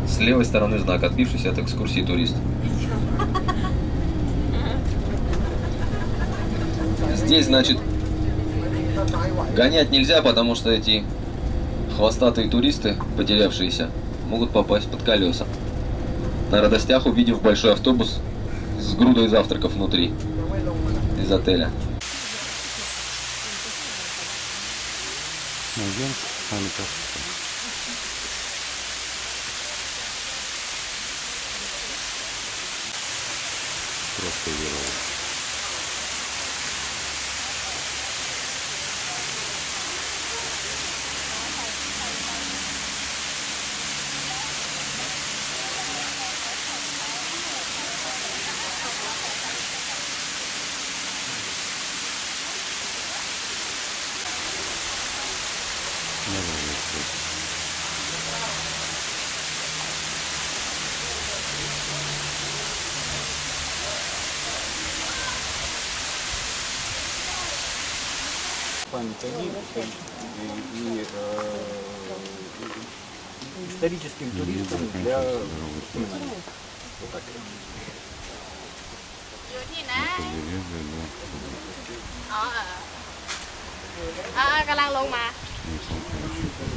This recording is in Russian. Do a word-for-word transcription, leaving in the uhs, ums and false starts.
С левой стороны знак «Отбившийся от экскурсии турист». Здесь, значит, гонять нельзя, потому что эти хвостатые туристы, потерявшиеся, могут попасть под колеса. На радостях, увидев большой автобус с грудой завтраков внутри из отеля. Найдем сами так. Просто герой. Памятник и, и э, историческим туристам для воспоминаний. Вот так. อยู่ที่ไหนอ๋อเอออ่ากำลังลงมา